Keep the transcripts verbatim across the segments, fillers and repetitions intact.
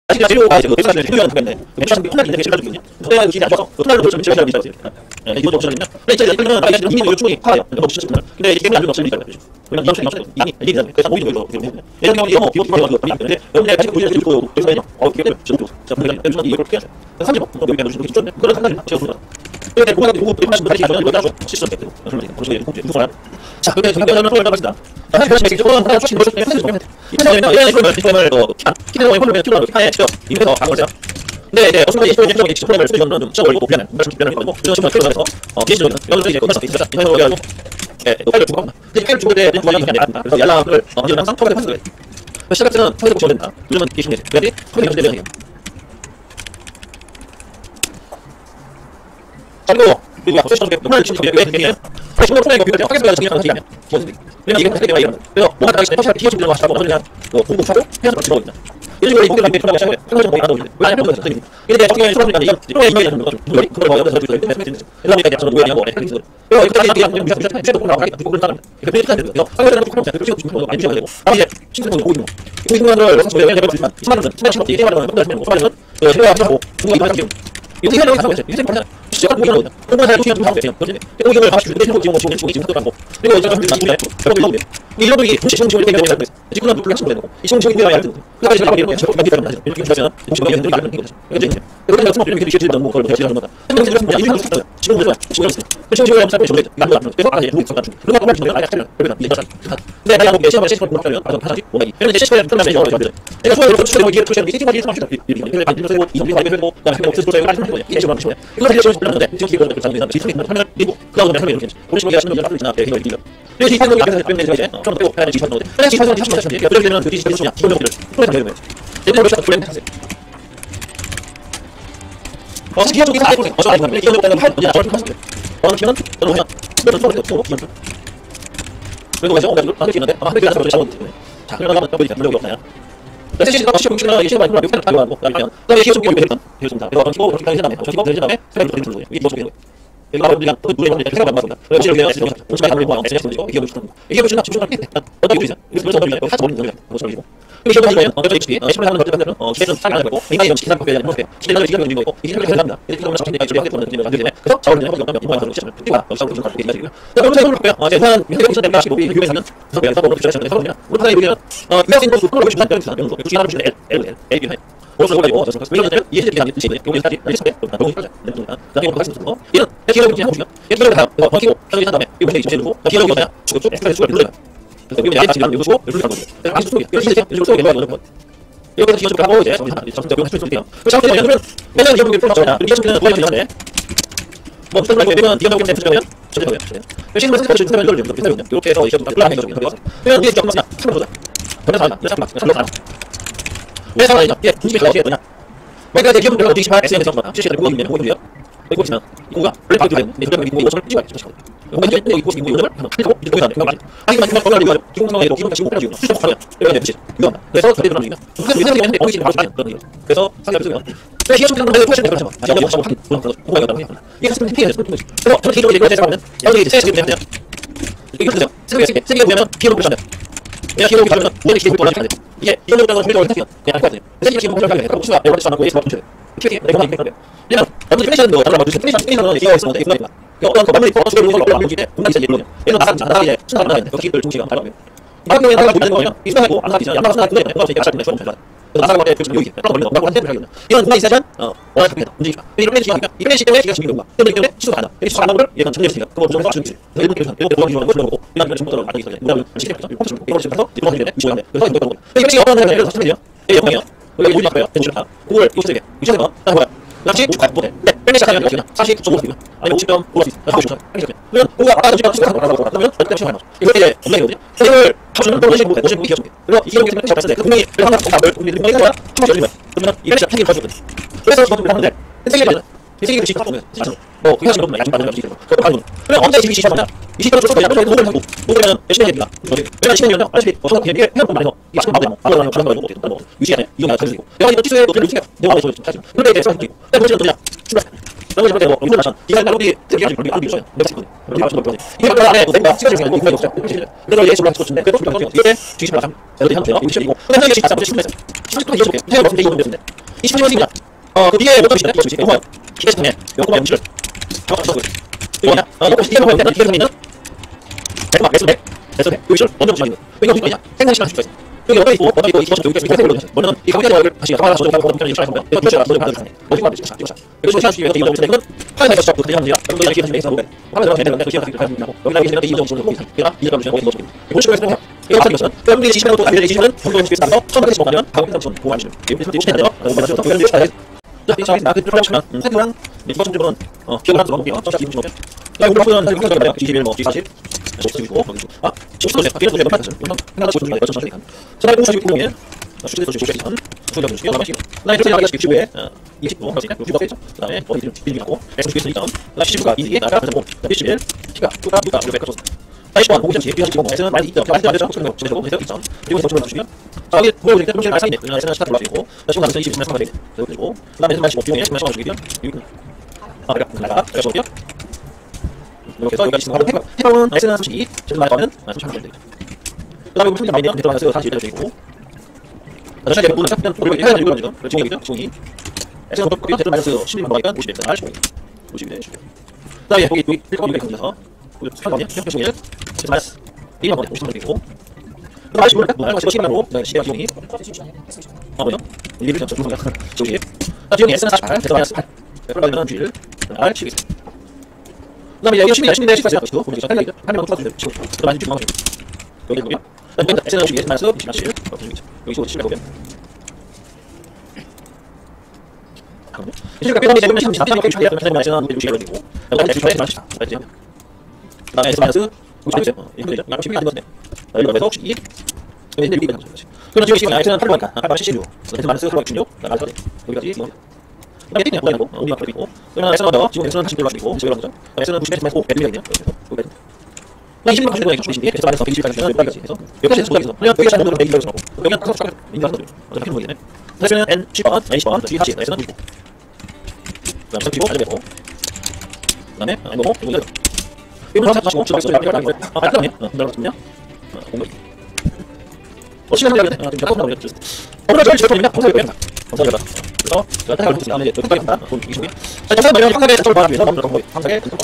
아직 재료가 이제 그 백사십 필요한 그건데 백사십 혼날 인데 제일 가지고 그때가 그 기대 안 좋아서 그 혼날로 좀 제일 잘하고 있어요. 예, 이거 좀 없어졌냐? 근데 이제 이거는 나이 이미 이거 충분히 파요. 이거 없이 싶으면. 근데 이게 안 좋아서 이거 그렇죠. 그냥 이거 이거 이미 얘기잖아요. 그래서 모이는 거 이거. 예를 들면 이거 뭐 이거 이거 이거 근데 여러분들 같이 우리가 이거 그래서 해요. 어, 이게 좀 자, 우리가 요즘 이거 그렇게 해요. 삼십 뭐 여기 가지고 이렇게 좀 그런 생각이 제가 그러다. 근데 그거 가지고 그거 말씀 다시 하면 여기다 줘. 시스템 때문에. 그래서 이거 공부 무슨 자, 근데 저기 저는 소를 잡았습니다. 자, 다시 말씀 조금 하나 주신 것을 해주세요. 이번에는 얘는 이걸 시스템을 어 키는 폴로면 키는 키에 직접 이면서 가는 거죠. 근데 이제 어떤 이제 이제 직접 프로그램을 쓰는 좀 시험 걸고 비하는 말씀 비하는 거고 그래서 지금 키로에서 어 계시는 여기서 이제 끝났어. 있었다. 이거 가지고 예, 파일을 주고 합니다. 근데 파일을 주고 때 그냥 좋아하는 게 아니라 그래서 연락을 어 이제 항상 통화를 하는 거예요. 시작할 때는 통화를 보셔야 된다. 요즘은 계시는 게 그래야지 통화를 하셔야 돼요. 그리고 그리고 앞서 시험 때 통화를 치는 게 왜 되냐? 지금 통화가 비교할 때 확인해서 그냥 하는 게 아니야. 뭐지? 그냥 이게 어떻게 되나 이런. 그래서 뭔가 다시 다시 티어 주는 거 하시고 그냥 뭐 공부 하고 해서 들어오고 있다. 이런 식으로 공부를 하는 게 편하게 하고요. 평소에 거의 안 오는데 왜 안 해보는 거죠? 근데 어떻게 수업이니까 이건 프로에 이메일 하는 거죠. 그걸 그걸 뭐 여기서 저기 메시지 그러니까 저는 뭐야 뭐 그래서 이거 다시 그냥 그냥 무슨 최도 나와 가지고 그걸 따라 그 페이지 타는 거예요. 하루에는 꼭 하면 그 지금 지금 많이 주셔야 되고 아니 이제 신청도 보고 있는 거. 이 순간을 저희가 그냥 해볼 수 있지만 십만 원, 십만 원 이게 하는 건 하시면 십만 원은 그 제가 하고 누가 많이 하시고 이거 해야 되는 거 같아요. 이제 그냥 시작을 보고 있는 거죠. 그거만 해도 시간 좀 하고 돼요. 그렇지? 오경을 하시고 근데 지금 지금 지금 지금 하고 그리고 이제 좀 나중에 그렇게 하고 이런 분이 혹시 시험 지원이 되는 거예요. 지금 불 하시면 되는 거. 이 시험 지원이 되어야 할 텐데. 그까지 제가 이런 거 제가 만들 때는 이렇게 하시면 지금 여기 있는 게 아니는 거죠. 그러니까 이렇게 해서 이렇게 이렇게 되는 거 그걸 제가 하는 거다. 근데 이제 좀 이런 거 있어요. 지금 그래서 지금 그래서 시험 지원을 하면 사실 저게 안 맞는 그래서 아예 누구 있었다. 그런 거 보면 지금 아예 차려. 그러면 이제 근데 내가 뭐 시험을 시험 못 하면 아주 하지. 뭐가 이. 그런데 시험을 끝나면 여러 가지. 내가 수업을 수업을 이렇게 표시하는 게 시험이 시험이 이렇게 이렇게 만들어서 이 정도 하면 되고 그다음에 뭐 스스로 하는 거예요. 이게 지금 하는 거예요. 이거 사실 시험을 끝났는데 지금 기회가 그렇게 하는 거예요. 지금 하면 그리고 그다음에 하면 이렇게 우리 시험이 하시는 분들 지나 이렇게 이렇게 그래서 이 판독이 앞에서 빼면 이제 좀 빼고 하는 지금 하는 건데 근데 지금 하는 게 하시면 되면 어떻게 되면 그 지금 소냐 기본적으로 프로그램 되는 거예요. 얘들 그래서 프로그램 하세요. 어, 기본적인 사실 보세요. 어저 아니면 기본적으로 할 어디나 저를 하세요. 어느 기본은 저는 그냥 그래서 좀 또 기본. 그리고 왜죠? 오늘 나도 있는데 아, 근데 그래서 잘못 때문에. 자, 그러다가 또 보니까 물력이 없나요? 그래서 시시가 시험 공식이나 이 시험 많이 그러면 육팔 하고 그다음에 그다음에 시험 공식이 되면 되겠습니다. 그래서 기본 그렇게 하는 다음에 저 기본 되는 다음에 세번 되는 거예요. 이게 기본 여기가 우리가 또 누르면 이제 생각 안 맞습니다. 그래서 지금 여기가 지금 공식이 하는 거 에스엔에스 보시고 이게 보시는 거. 이게 보시나 집중할 때 어떤 게 있어요? 그래서 저희가 하트 버리는 거예요. 그래서 그리고 이 시험을 하면 어떤 익스피 시험을 하는 것들은 어 기대는 상이 안 되고 인간이 기상 커피에 대한 모습에 기대는 기대는 있는 거고 이게 그렇게 합니다. 이렇게 하면 저희가 이제 하게 되는 거는 안 되는데 그래서 자원을 내는 거면 이모양 그런 시험을 띄고 여기서 그런 거 이렇게 되고요. 자, 그럼 제가 볼게요. 어, 이제 한 민생 시스템 다시 우리 유명한 사는 그래서 내가 또 어떻게 하시면 되거든요. 우리 하나 여기는 어 이메일 또 그걸 보시면 되는 거예요. 그래서 하나 보시면 L L L L L 그래서 그거 가지고 저서 왜냐면 이게 이제 아니 뜻이 이거 여기까지 이제 때 너무 힘들죠. 나중에 뭐 할수 있는 거. 이런 기록을 이제 하고 얘를 다 버티고 하는 한 다음에 이거 이제 이제 놓고 기록이 뭐냐? 쭉쭉 엑스트라 수를 눌러요. 그래서 이거 이제 지금 이거 쓰고 이렇게 하는 거죠. 아주 속에 이렇게 이제 이렇게 속에 넣어 놓는 거. 이렇게 해서 기록을 하고 이제 점점 더 할수 있게요. 그래서 처음에 그러면 맨날 이거 이렇게 풀어서 이게 지금 보여야 되는데 뭐 무슨 말이고 되면 이거 나오면 되면 저대로요. 지금 무슨 사실 주면 이걸 이렇게 되면 이렇게 해서 이제 플라는 거죠. 그래서 이게 조금 막 한번 보자. 그래서 하나, 그래서 막 그래서 하나. 왜 상관이냐? 예, 분식이 어떻게 되냐? 그러니까 이제 기업은 이십팔 에스엔에스 정도나 실시간 구십 이면 구십이요. 이거 보시면 이거가 원래 바로 되는 네, 그러면 이거 이거 찍어야 돼. 이거 이제 여기 구십 이거 이거를 하나 그리고 이거 보면 안 돼. 하지만 이거 걸려 이거 기공성에도 기공 지금 빼가지고 수업 하면 이거 이제 이거 그래서 저희 들어가는 거. 무슨 위생이 있는데 거기 지금 바로 가는 그런 거. 그래서 상담 쓰면 왜 시험 같은 거 포션 되는 거죠. 아, 여기 없어. 그런 거. 그거 이거 나오냐. 이게 사실 피해서 그런 거지. 그래서 저 기록을 이거 제가 하면 여기 이제 세게 되면 이거 그죠. 세게 세게 세게 보면 기록을 보시면 내가 기록이 가면 원래 기록을 돌아가야 돼. 이게 이런 거는 절대로 할 수 없어요. 그냥 할 거거든요. 그래서 이게 기록을 하게 돼. 그럼 수가 에버리지 안 하고 예스 맞춘 이렇게 내가 하는 게 그냥 아무튼 피니셔는 달라 맞으신 피니셔 피니셔는 이거 있으면 돼. 이거 어떤 거 마무리 포커스 되는 걸 올라오기 때 분당 있어 얘는 얘는 나가 나가 이제 수가 나가야 돼. 거기들 중시가 달라요. 이런 거에 나가 보는 거는 이 수하고 안 나가지. 안 나가서 나가 그거 이제 약간 좀 좋아. 나가고 때 그 여기 딱 걸리는 거. 나고 한테 하려면 이런 분당 있으면 어 원활 합니다. 움직이죠. 이런 게 시간이니까 이 시기 때문에 시간 지금 거야. 그런데 때문에 시도가 안 나. 이 시도가 안 나는 걸 얘가 전혀 있으니까 그거 좀 해서 주는 거지. 이런 게 이런 거 도와주는 거 주는 거고 이런 거 좀 못하는 거 알고 있어야 돼. 그다음에 시계 해서 이거 지금 가서 이거 하는데 이거 하는데 그래서 이거 하는 거. 이거 지금 어떤 애를 사실은요. 이 영향이요. 여기 우리 앞에요. 대주다. 그걸 이거 쓰게. 이거 쓰게 봐. 딱 봐요. 역시 오십 못 해. 네, 빼기 시작하면 이렇게 사십 점 오 점 아니 오십 점 올라갈 수 있어. 하고 싶어. 빼기 시작해. 그러면 우리가 아까 던지면 시작하고 나가고 그러면 절대 시작하면 안 이거 이제 온라인이거든요. 이걸 합치면 또 오십 못 해. 오십 못 기억 좀 해. 그래서 이게 이렇게 시작 봤을 때 분명히 하나 답을 우리 분명히 거야. 한 번씩 열리면 그러면 이게 시작 한 개를 가지거든. 그래서 저도 하는데 세 개를 세 개를 시작 하면 진짜 뭐 그게 하시는 분은 야심 받는 거 그거 가지고 그러면 언제 지금 시작하냐? 이십 점 줬어. 야도 오늘 하고 오늘은 열심히 해야 됩니다. 왜냐면 시간이면요. 알다시피 어떤 그냥 이게 해놓고 말해서 이게 시간 나오면 아무나 하는 가는 거고 뭐 유지하네. 이용이 안 되고 내가 이거 취소해 놓고 유지해. 내가 말해서 사실 근데 이제 생각이 근데 문제는 또냐? 출발. 너무 이제 뭐 이거 마찬 이거 날 우리 되게 아주 별로 안 비싸요. 내가 찍거든. 우리 마찬 별로. 이거 날 안에 내가 시간 중에 이거 없어요. 내가 예술 랑 찍었는데 그래도 그런 거 이게 주식 마찬. 내가 하면 돼요. 이거 시험이고 근데 이게 진짜 진짜 진짜 또 이해해 줄게. 제가 무슨 얘기 좀 했는데 이십팔 번입니다. 어, 그 뒤에 못 잡으시네. 이거 주시네. 요거요. 기계 시스템에 요거 음식을 잡아주시고. 이거 뭐냐? 어, 이거 시스템에 보면 기계 시스템에 있는 백막, 매수 백, 매수 백. 요 이슈를 먼저 보시면 됩니다. 이거 무슨 거냐? 생산 시간 수가 있어. 여기 먼저 있고, 먼저 있고, 이거 여기 이렇게 올려주세요. 먼저는 이 가격대를 다시 가방을 가지고 가고 먼저 이거 하면 이거 주셔야 먼저 받아주세요. 어디 가면 되죠? 이거 자. 이거 시간 수익이 이거 이거 파이널 시작 그 대장 문제야. 여러분들 이렇게 하시면 되겠어. 화면 들어가면 되는데 그 시간 수익을 가지고 있고. 여기다 이제 이 정도 보고 제가 이 정도 주시면 보고 이거 식으로 해서 이거 어떻게 것은 여러분들이 지시면 또 알려져 지시면 정도 연습에서 나서 처음 하겠지 먹으면 가격 평점 보고 하시면 이거 이거 시간 되죠? 그거 맞죠? 그거 연습 잘 해. 자, 이거 잘 나그 프로그램 치면 세트랑 이거 좀 좀 어, 기억을 한번 넣어볼게요. 좀 기분 좀 어때? 자, 이거 보면 사실 이거 가지고 이십일 뭐 사십 있고 아, 지금 또 비례 몇 파트 생각하고 보시면 돼요. 어쩌면 되니까. 자, 이거 사실 공공에 수제 도시 보시면 수제 도시 그다음에 나 이렇게 나가서 육십오에 이십오 그렇지? 육십오 되죠? 그다음에 어디 좀 비밀하고 엑스 점 십구가 이게 나가 그래서 뭐 이십일 T가 T가 T가 이렇게 줬어. 이십원 공공 점 이십오 S는 많이 있죠. 많이 되죠. 그래서 제대로 해서 있죠. 그리고 점 주시면 자, 여기 보여 드릴 때 좀 많이 있네. S는 스타트 올라가고 지금 나서 이십일 점 되네. 그리고 그다음에 S는 십오 중에 십만 원 주기요. 아, 그래. 나가. 그래서 어디요? 이렇게 해서 여기까지 진행하고 해방, 해방은 S는 삼십이, Z는 많이 하면 삼십삼 점 되겠다. 그 다음에 무슨 많이 있네요. 데이터 마이너스 사십일 점 되고 자, 시작되면 보는 그냥 이렇게 해가지고 이거 지금 지금 여기죠? 지금 S는 또 데이터 마이너스 십이만 더하니까 오십일 점 십오 오십일 점 그 다음에 여기 여기 일곱 이렇게 가면서 상관이야? 평평 일 데이터 마이너스 이만 더하니까 오십삼 점 되고 그 다음에 십오를 딱 보면 십십만으로 시각 지용이 아 뭐죠? 일 점 좀 보면 지용이 자, 지용이 S는 사십팔, 데이터 마이너스 팔 그러면 주일 R 십이 그 다음에 이거 십이, 십이 대 십까지 나가시고 보면 이거 헷갈리죠? 한 명만 뽑아주세요. 치고 그 많이 주고 여기 보면 여기 S는 오십이, 마이너스 이십칠 여기 십오, 십칠 보면 실제로 빼놓으면 보면 십삼, 십삼, 십삼, 십삼, S는 육십일 가지고 여기 S는 마이너스 맞지? 그 다음에 S 마이너스 육십일 이거 되죠? 이거 십이가 아닌 것 같네 여기 그래서 십이 근데 이게 이거 그럼 지금 십이 S는 팔 번이니까 팔 번 칠십육 S 마이너스 팔 십육 나가서 여기까지 이거 그다음에 T는 뭐야 이거 우리가 그리고 있고 그러면 S는 더 지금 S는 사십 들어가지고 이십일 가죠 S는 구십일 마이너스 오 배비가 있네요 여기까지 나 이십일 가지고 이거 이십이 S 마이너스 백이십까지 여기까지 해서 여기까지 해서 보겠어 그냥 여기까지 하는 거 백이십까지 나오고 여기는 항상 숫자가 인가하는 거죠 어차피 필요 모르겠네 S는 N 십 번, N 십 번, G 사십 S는 구십오 그다음에 삼십오 가져내고 그다음에 이거 이거 이거 사십오 주방에서 이렇게 하는 거 아, 맞다네 어, 들어갔거든요 어, 공부 어, 시간 나오겠네 아, 지금 잠깐 나오겠죠 오늘 저희 제품입니다 검사해봐요 검사해봐 그래서 제가 딱 알고 있습니다. 이제 끝까지 간다. 돈 이십이. 자, 정상 말면 황사의 단점을 말하기 위해서 먼저 검거. 황사의 단점.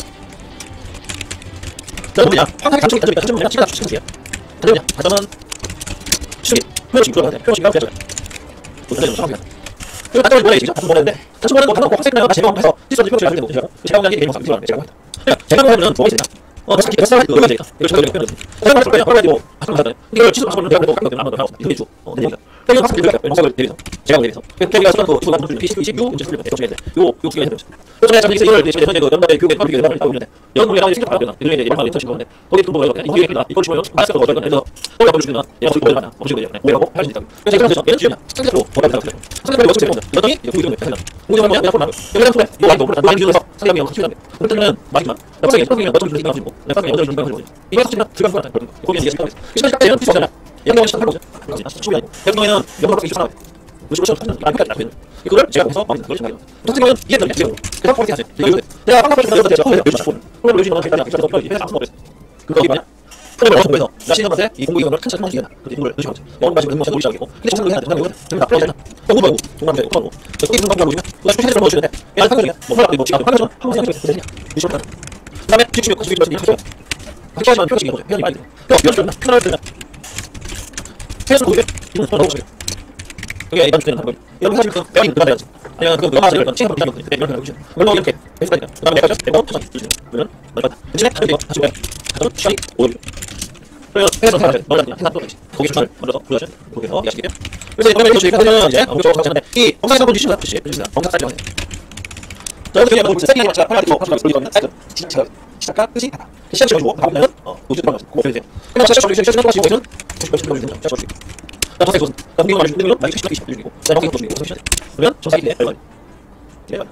자, 뭐냐? 황사의 단점이 단점이 단점은 뭐냐? 치가 추측이야. 단점이냐? 단점은 추측이. 표현식 들어가야 돼. 표현식이랑 표현식. 도전되는 상황이야. 그리고 단점은 뭐냐 이시죠? 단점 뭐냐는데 단점은 뭐 단점은 황사의 제가 해서 시설을 표현식을 하는 거고 제가 공략이 개인 방송이 들어가는 제가 합니다. 제가 하면은 뭐가 있습니다. 어, 그래서 이렇게 쌀 이거 되니까 이거 저희가 표현을 제가 말할 거예요. 빨리 뭐 하는 거잖아요. 이걸 취소 하는 내가 그래도 깎는 아무도 하고 이거 주. 어, 내가 그냥 학습 이렇게 영상을 대비해서 제가 대비해서 그냥 수단 그 주가 좀 이십, 이십육 이제 풀려 대충 해야 돼. 요 요 기가 해야 돼. 그래서 제가 이제 이걸 이제 현재 그 연달에 교육에 public에 나가고 있는데 이런 분이 나오는 생각 받아야 되나. 이게 이제 일반 인터넷 건데 거기 또 뭐가 이렇게 이게 이거 이걸 주면 마스크가 어떨 거냐. 그래서 거기 보여 주면 얘가 거기 보여 나. 보시고 이제 뭐라고 할 수 있다. 그래서 제가 그래서 얘는 주면 상대적으로 보다 보다 그래요. 상대적으로 어떻게 되는 거야. 이랬더니 이제 구이 정도 되는 구이 정도면 내가 форм 여기랑 통해 요 많이 보고 많이 비교해서 상대방이 같이 하는데 그때는 마지막 나중에 그러면 어떤 분이 나가지고 내가 상대방이 어떤 분이 나가지고 이거 사실은 들어간 거야. 거기에 이제 생각했어. 시간 시간에는 필요 없잖아. 영경이 시간 팔로죠. 그렇지. 십이 아니고. 영경에는 영경밖에 이십 하나. 무슨 무슨 안 끝까지 나왔거든. 이거를 제가 해서 막는 그걸 생각해요. 선생님은 이해되는 지금. 그래서 포인트 하세요. 이거 내가 방금 전에 여기다 제가 여기다 폰. 그걸 요즘 너무 괜찮아. 그래서 또 해서 아무 거랬어. 그거 이게 뭐냐? 그걸 어디서 공부해서 나 신경한테 이 공부 이거를 큰차 상식이야. 그래서 이걸 요즘 하지. 영어 마시면 너무 놀리자고. 근데 정상적으로 해야 돼. 정상적으로 해야 돼. 정말 다 풀어야 되잖아. 공부 말고 정말 돼. 공부. 저 거기 무슨 방법으로 보시면 나 수시 해서 넣어주는데 얘가 상관이야. 뭐 하나 뭐 지금 하나 좀 한번 생각해 보세요. 유시로 가. 그다음에 지금 지금 지금 지금 하지만 표현이 뭐죠? 표현이 많이 돼. 또 표현 좀 표현을 되나? 해서 보게. 이건 더 넣어보세요. 그게 이번 주에는 한 번. 여기 사실 그 빼앗긴 그만 해야지. 그냥 그 영화를 이런 체험을 비하면 돼. 이런 거 해보시죠. 물론 이렇게 해서니까. 그다음에 내가 내고 터져 주시면 그러면 맞다. 대신에 다시 이거 다시 빼. 다시 시간이 오일. 그래서 해서 해야 돼. 너가 그냥 해서 또 다시. 거기 주말을 먼저 보여줘. 거기서 이해하시게. 그래서 이번에 이거 주니까 하면 이제 엄청 괜찮은데 이 영상에서 본 주시면 주시 주시면 영상 사이트 하세요. 자, 여기서 그냥 뭐 세팅이 제가 하나 더 가지고 올리거든요. 사이트 시작 시작과 끝이 다. 시작 시켜주고 가보면 어 노트 들어가서 그거 해야 돼요. 그냥 시작 시작 시작 시작 시작 시작 시작 시작 시작 시작 자, 선생님, 나 공격을 말해주는 대로 많이 시작 시작 시작이고 자, 형이 보시면 이거 그러면 저 사이트에 얼마 그러면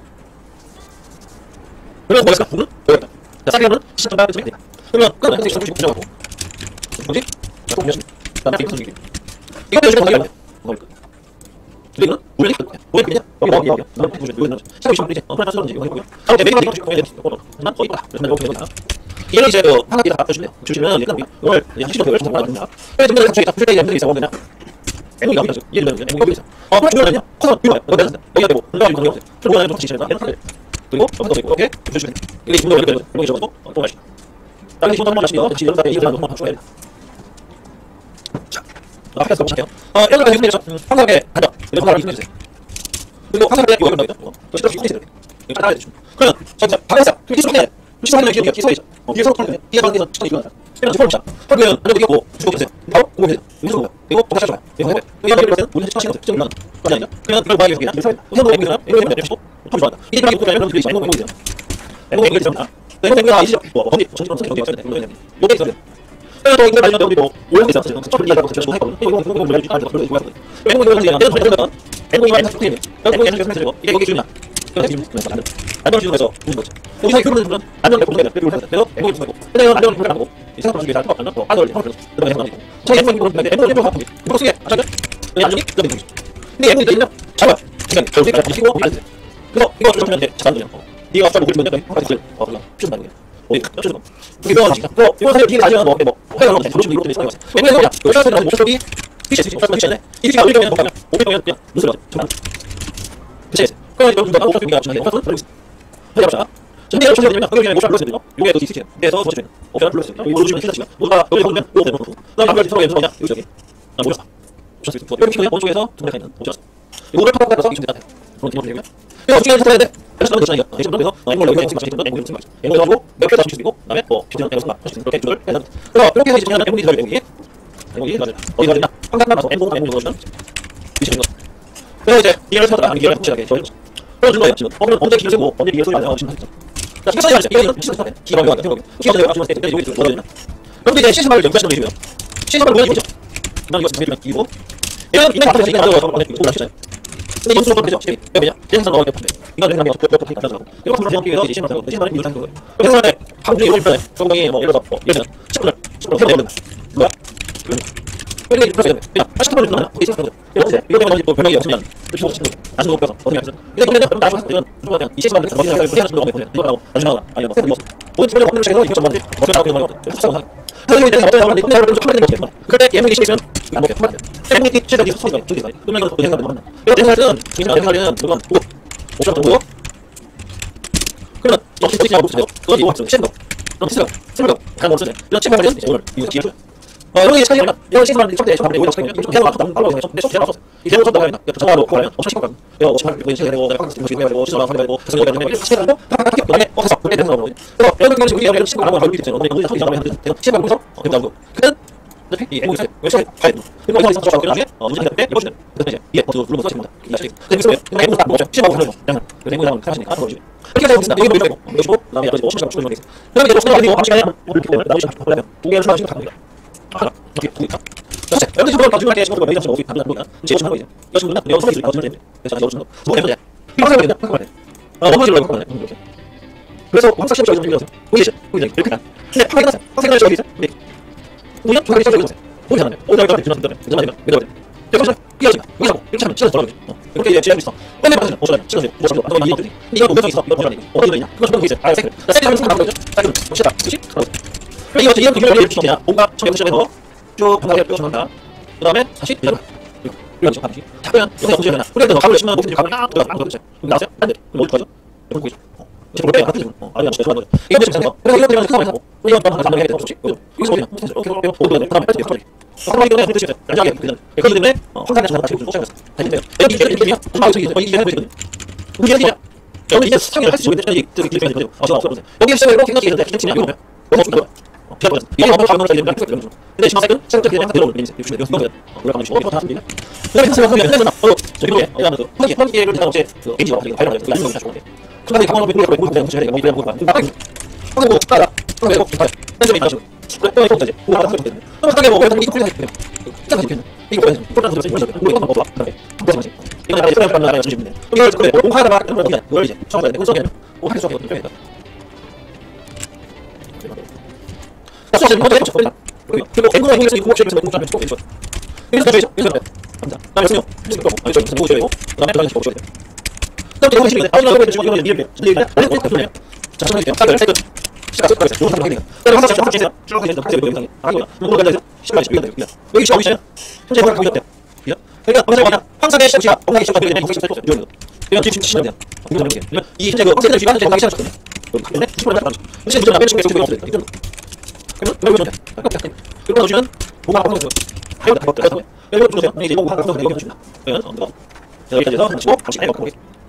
뭐가 있을까? 부분? 여기다. 자, 사이트는 시작 좀 빠르게 됩니다. 그러면 그러면 선생님 시작 시작 하고 뭐지? 자, 보면 그다음에 이거 선생님 이거 요즘에 뭐가 있냐? 뭐가 있을까? 이거는 우연히 왜 그냥 여기 나오기 여기 나는 보시면 이거는 시작이 시작 이제 어 그냥 쓰는 이거 해보고요. 다음 때 매일 이거 보면 되는 거 난 거의 다 그래서 이렇게 해서 얘는 이제 그 하나씩 다 바꿔주시면 주시면 일단 이걸 이제 하시는 거를 정말 많습니다. 그래서 근데 갑자기 다 풀 때 이제 있어 보면 앵무이 나오게 해가지고 이해를 되는 앵무이 있어요. 어, 그럼 중요한 거냐? 커서 위로 와요. 여기 내놨어요. 여기가 되고 올라가고 있는 거 없어요. 그리고 하나 좀 같이 지내다. 그리고 옆에 있고 이렇게 주시면 돼요. 이게 지금 여기 여기 여기 적어서 또 마시. 다른 지금 한번 마시면 지금 여기다 이거 한번 바꿔야 돼. 자, 앞에 가서 보실게요. 어, 이런 거 내려서 항상하게 간다. 이런 거 해주세요. 그리고 항상하게 이거 여기다 있다. 또 시작 시작 시작. 이거 따라야 돼. 그러면 자, 방에서 그 기술 해. 기술 하는 기술이 기술이죠. 어, 기술 하는 게 이게 방에서 시작이 일어나. 그래서 форм 자. 그러면 안에 이거 주고 계세요. 바로 공부 해요. 이거 거. 이거 다시 하죠. 이거 해. 이거 하는 거 우리 시작하는 거 지금 나. 맞아 아니야? 그냥 그걸 봐야 되겠다. 우선 뭐 이거 이거 이거 내시고 좀 좋아한다. 이게 방에 보면 이런 분들이 많이 먹고 있어요. 이거 이거 있잖아. 이거 이거 이시죠. 뭐 언니 전체적으로 생각이 없어요. 이거 이거 이거 있어요. 또 이거 말면 우리 뭐 오염 있었어요. 첫 분리하고 같이 했거든요. 이거 이거 이거 이거 이거 이거 이거 이거 이거 이거 내가 내가 이거 이거 많이 샀거든요. 이거 이거 이거 이거 이게 이게 지금 이거 지금 안 안전 지금에서 무슨 거죠? 여기서 그런 분은 안전 레포트 되는 그리고 그래서 이거 이거 근데 이거 안전 레포트 하고 이 사람 중에 다 똑같은 거 안전 레포트 그다음에 해서 가지고 저 이거 이거 근데 이거 레포트 하고 이거 쓰게 아시죠? 이 안전이 좀 되는 거죠. 근데 이거 있는 잡아 그냥 저기 다 비키고 안 돼. 그래서 이거 좀 하면 자산도요. 이거 아까 목을 보는데 어 그냥 필요한 거예요. 어디 어쩌고 이거 하지. 또 이거 사실 뒤에 아시면 뭐 뭐 회가 나오는 도시 이거 때문에 있어요. 왜냐면 뭐야? 여기서 나오는 목적이 피시 피시 목적이 있잖아요. 이 피시가 우리가 그냥 그냥 오백 명이 그냥 무슨 정말 그치? 그래서 이거 좀 더 목적이 같이 하는 거 같아요. 해야 자. 근데 이거 저희가 그냥 그냥 목적을 불렀어요. 이게 또 디스케요. 그래서 저쪽 옵션을 불렀어요. 이거 누르시면 킬러치면 뭐가 여기 보면 이거 되는 거. 그다음에 한 가지 서로 연습하냐? 이거 저기. 아 뭐였어? 오셨어요. 여기 키고요. 오른쪽에서 두 분에 있는 오셨어. 이거를 팍팍 해서 익숙해야 돼. 그런 기분 되고요. 그래서 어떻게 해야 돼? 그래서 넣는 거잖아요. 그래서 이걸 여기 지금 지금 앵글 지금 앵글 가지고 몇 개다 줄수 있고 그다음에 뭐 비트는 앵글 막 할수 있는 그렇게 조절 해서 그래서 이렇게 해서 이제 앵글이 들어가요. 앵글이 앵글이 맞아요. 어디 가지나 항상 남아서 앵글 앵글 넣으시면 비치는 거. 그래서 이제 이해를 찾아라. 아니 이해를 확실하게 저희 그래서 거예요. 지금 어 그럼 언제 기를 쓰고 언제 이해 소리 안 나오고 지금 하죠. 자 시간 차이 말이죠. 이거 시간 차이. 기가 막혀. 기가 내가 아시면 때 여기 좀 넣어야 되나? 그럼 이제 시스템을 연구하시는 분이시고요. 시스템을 보여주고 있죠. 난 이거 지금 이거 이런 이런 앞에서 이게 나와서 이거 나시잖아요. 근데 이거 수업은 되죠. 왜냐? 대상상 나오게 판매. 이거는 그냥 옆 옆 하니까 나가고. 이거 같은 거 생각해서 이제 시험을 하고 시험을 이렇게 하는 거예요. 그래서 네, 방중에 이거 있잖아요. 성공이 뭐 예를 들어 뭐 예를 들어 십 분을 십 분을 해야 된다. 뭐야? 그러니까 이렇게 해야 돼. 그냥 팔십 분을 주면 이게 있는 거죠. 이렇게 이거 때문에 또 변형이 없으면 이렇게 해서 나중에 못 배워서 어떻게 하겠어? 근데 그러면 그럼 나중에 하면 좀 그냥 이십 분만 해서 어디 가서 그냥 좀 보내. 이거 하고 나중에 하나. 아니 뭐 세번 모든 집에 없는 식으로 이거 좀 먼저 어떻게 나오게 되는 거야? 합사고 하고. 그래서 이제 어떻게 나오는데 근데 여러분 좀 하면 되는 거예요. 그럴 때 예능이 싫으면 안 먹게 하면 돼. 예능이 최대 뒤에서 소리가 저기 있어요. 그러면 이거 생각을 하면 이거 대사는 진짜 대사는 그건 보고 옵션 정보요. 그러면 역시 특징이 없어요. 그건 이거 같은 시행도. 그럼 시스템 생각 가는 거 없어요. 이런 체크를 해야 돼. 오늘 이거 기회 줘요. 어 여기 차이가 이런 시스템을 처음에 처음에 오히려 차이가 이거 계속 나왔다. 빨리 오세요. 근데 계속 없어. 이 계속 없다 하면 전화로 걸어요. 없어 시간 가고. 이거 없이 이거 이제 되고 내가 방금 지금 해가지고 시간 가고 그래서 이거 되면 시간 가고 다 같이 그다음에 어 해서 그때 되는 거거든요. 그래서 이런 경우는 우리 여기 시간 가고 하고 있잖아요. 근데 여기 소리 나면 되고 시간 가고 어 된다고. 그는 이 앵무 있어요. 왜 시간 가야 돼? 그리고 이거 있어서 저 나중에 어 문제 때 이거 그래서 이제 이게 버튼 눌러서 쓰는 겁니다. 이게 근데 무슨 근데 앵무 딱 뭐죠? 시간 가고 하는 거. 그냥 그 앵무 나오는 하시니까 그거 이렇게 되고 있습니다. 이거 이거 이거 그다음에 여기 오십 시간 추가로 되겠어요. 그다음에 이제 시간 가지고 아무 시간에 이렇게 보면 나오시 하면 두 개를 시간 갑니다. 하나 이렇게 두 개. 자, 여기서 보면 나중에 때 시간을 매일 잡고 어떻게 답을 하는 제 요즘 하고 있어요. 요즘 누나 내가 소리 들으면 되는데. 그래서 요즘 뭐 해야 돼? 항상 해야 돼. 항상 해야 돼. 아, 너무 질러요. 항상 해야 돼. 그래서 항상 시험 저기 좀 읽어서 보이시죠? 보이죠? 이렇게 나. 근데 항상 해놨어요. 항상 저기 있어요. 네. 우리는 저기 저기 있어요. 보이잖아요. 오늘 저기 지나서 들으면 이제 말이면 믿어야 돼. 여기서 끼어지나. 여기서 여기서 하면 시간 돌아가죠. 어. 이렇게 이제 지나고 있어. 맨날 봐서 보잖아요. 시간 뭐 잡고 너 이거 어떻게? 이거 오백 있어. 이거 보잖아. 어디 있냐? 그거 좀 있어요. 아, 세트. 세트 하면 나오는 거죠. 자, 그럼 멋있다. 그렇지? 그럼 이거 이거 이거 이렇게 되냐? 뭔가 처음에 시작해서 쭉 방향을 뾰족한다. 그 다음에 다시 이대로 이거 이거 반드시 자 그러면 여기서 어떻게 되나 우리가 가로 열심히 목표를 가면 딱 내가 안 그렇죠 그럼 나왔어요? 안돼 그럼 어디 가죠? 여기 보이죠? 어 이제 볼 때야 같은 지금 어 아니 아니 좋아하는 거죠 이거 지금 생각 그래서 이거 때문에 생각을 하고 이거 또 하나 감당해야 되는 거지 여기서 어디나 이렇게 이렇게 어디가 돼? 그 다음에 빨리 빨리 한번 이거는 해드시 있어요 나중에 그냥 그렇기 때문에 항상 내가 같이 좀 쫓아갔어 다시 돼요 여기 이게 이게 좀 아우 저기 있어요 이게 해보시거든요 우리가 이제 여기 이제 상의를 할수 있는데 저기 저기 길게 되거든요 아 저거 없어보세요 여기 시작을 이렇게 생각이 되는데 그냥 이거 보면 너무 좋은 거야 피하고 이게 한번 가면 잘 되는 거야. 근데 지금 사이클 생각도 그냥 내려오는 게 이제 요즘에 이거 이거 올라가는 거 다 합니다. 그다음에 생각을 하면 내가 어 저기 이렇게 이러면서 환기 환기를 제가 어제 그 에이지가 어떻게 발견을 해서 이거 다시 오는데 그다음에 강원도 백구백 백구 그냥 해야 뭐 이런 거 봐. 근데 하고 뭐 따라 그다음에 이거 다 현점이 나죠. 그래 이거 이제 뭐 하나 하고 되는데 하게 뭐 이거 이거 이렇게 딱 이렇게 이거 뭐야? 포탄 들어서 이거 우리 이거 봐. 그다음에 그거 맞지? 이거 내가 이거 하는 나라 주시면 돼. 이거 그래 공하다 막 그런 거 그걸 이제 처음에 내가 운석에는 뭐 하기 수업이 어떻게 해야 돼? 사실 먼저 해보죠. 그리고 앵구나 형에서 이거 혹시 공부 좀 해주고 있죠. 이래서 저희죠. 이래서 감사. 다음에 수요. 수요. 아니 저희 공부 줘요. 그다음에 다시 공부 줘야 돼. 그다음에 이거 하시면 돼. 아니 이거 지금 이거는 미흡해. 근데 이거 원래 꼭 그러네요. 자, 저는 사실 사이클 시작 끝까지 이거 한번 해야 돼. 그다음에 항상 쭉 하세요. 쭉 하세요. 하세요. 이거 영상이. 아 이거. 이거 간다. 시간 시간 돼요. 여기 시험이 있어요. 현재 방금 보이셨대요. 그죠? 그러니까 방사가 그냥 황사계 시작시가 건강하게 시작하게 되면 건강하게 시작할 수 없어요. 그냥 지금 치시면 돼요. 이거 이렇게. 그러면 이 현재 그 황사계 시가 현재 건강하게 시작하거든요. 그럼 십 퍼센트 나가죠. 현재 무슨 남의 친구의 친구가 없어요. 그러면 그걸 보시면 돼. 그리고 넣으시면 보호막 방송 하여 다 먹더라고요. 여기 주세요. 이제 보호막 방송 여기 주시면. 그러면 어, 여기까지 해서 하시고 잠시 해먹고